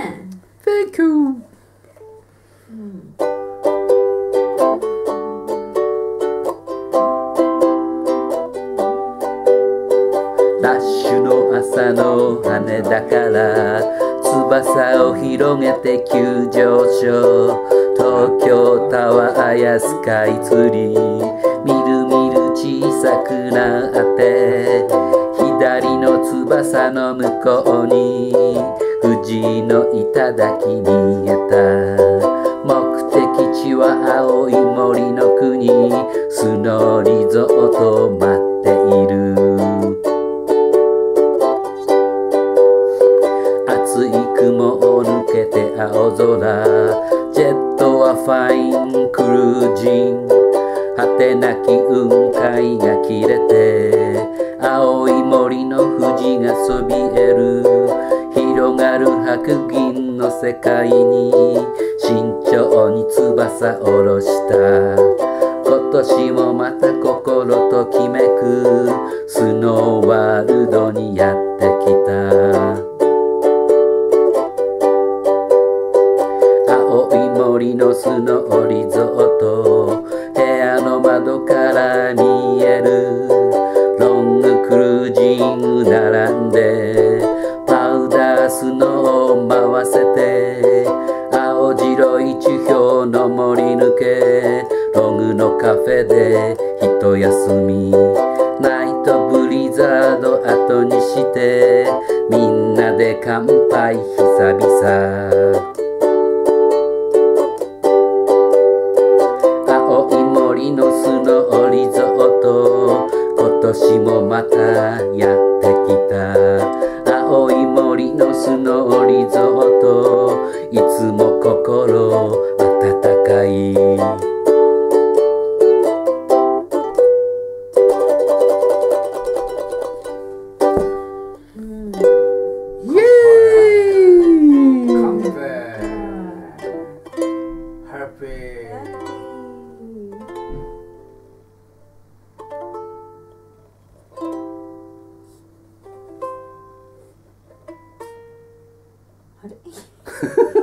ね。 Thank you! ラッシュの朝の羽だから翼を広げて急上昇東京タワーやスカイツリーみるみる小さくなって左の翼の向こうに富士の頂見えた目的地は青い森の国スノーリゾート待っている厚い雲を抜けて青空ジェットはファインクルージン果てなき雲海が切れて青い森の富士がそびえる広がる白銀の世界に慎重に翼下ろした今年もまた心ときめくスノーワールドにやってきた青い森のスノーリゾート部屋の窓から見えるロングクルージング並んでパウダースノーを回せて青白い樹氷の森抜けロングのカフェで一休みナイトブリザード後にしてみんなで乾杯久々青い森のスノーリゾート今年もまたやってきた青い森のスノーリゾートいつも心温かいあれ